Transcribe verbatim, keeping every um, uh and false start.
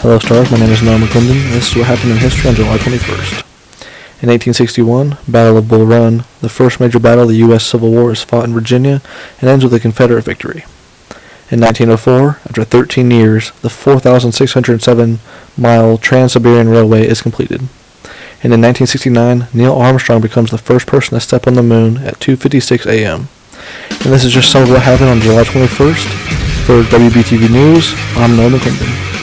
Hello stars, my name is McLendon, and this is what happened in history on July twenty-first. In eighteen sixty-one, Battle of Bull Run, the first major battle of the U S Civil War, is fought in Virginia and ends with a Confederate victory. In nineteen oh four, after thirteen years, the four thousand six hundred seven mile Trans-Siberian Railway is completed. And in nineteen sixty-nine, Neil Armstrong becomes the first person to step on the moon at two fifty-six a m And this is just some of what happened on July twenty-first. For W B T V News, I'm Noah McLendon.